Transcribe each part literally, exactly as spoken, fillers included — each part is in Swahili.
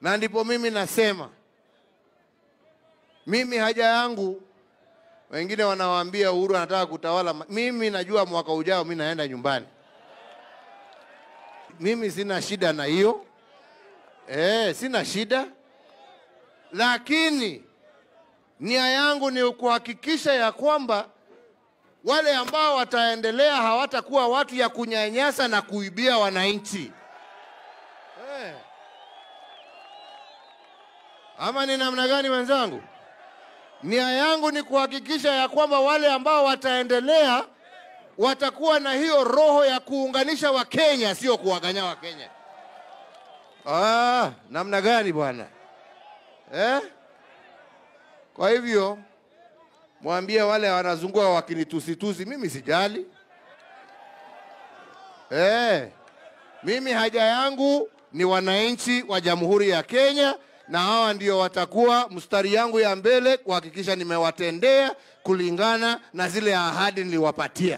Na ndipo mimi nasema, mimi haja yangu, wengine wanawaambia Uhuru anataka kutawala. Mimi najua mwaka ujao mimi naenda nyumbani. Mimi sina shida na hiyo. Eh, sina shida. Lakini nia yangu ni kuhakikisha ya kwamba wale ambao wataendelea hawatakuwa watu ya kunyanyasa na kuibia wananchi. Eh. Ama ni namna gani wenzangu? Nia yangu ni kuhakikisha ya kwamba wale ambao wataendelea watakuwa na hiyo roho ya kuunganisha wa Kenya, sio kuwaganya wa Kenya. Ah, namna gani bwana? Eh? Kwa hivyo mwambie wale wanazungua wakinitusitusi, mimi sijali. Eh. Mimi haja yangu ni wananchi wa Jamhuri ya Kenya, na hawa ndio watakuwa mstari yangu ya mbele kuhakikisha nimewatendea kulingana na zile ahadi niliwapatia.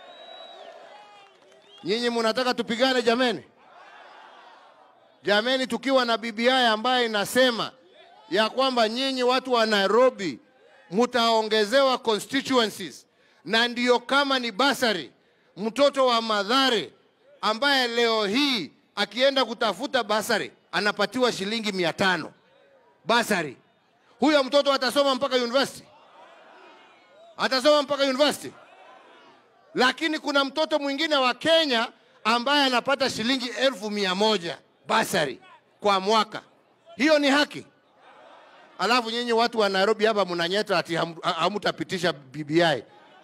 Nyinyi mnataka tupigane jameni? Jameni, tukiwa na B B I ambaye inasema ya kwamba nyinyi watu wa Nairobi mtaongezewa constituencies, na ndio kama ni basari, mtoto wa Mathare ambaye leo hii akienda kutafuta basari anapatiwa shilingi mia tano basari, huyo mtoto atasoma mpaka university? Atasoma mpaka university? Lakini kuna mtoto mwingine wa Kenya ambaye anapata shilingi elfu mia moja basari kwa mwaka. Hiyo ni haki? Alafu nyinyi watu wa Nairobi hapa mnanyeta ati hamtapitisha B B I.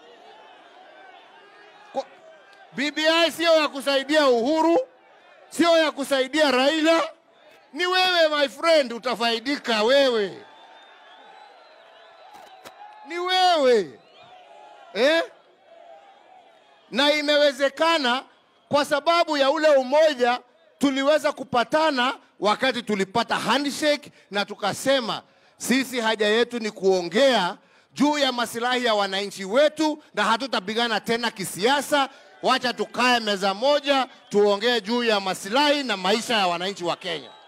B B I sio ya kusaidia Uhuru, sio ya kusaidia Raila. Ni wewe my friend utafaidika wewe. Ni wewe. Eh? Na imewezekana kwa sababu ya ule umoja tuliweza kupatana wakati tulipata handshake, na tukasema sisi haja yetu ni kuongea juu ya maslahi ya wananchi wetu na hatutapigana tena kisiasa. Wacha tukae meza moja tuongee juu ya maslahi na maisha ya wananchi wa Kenya.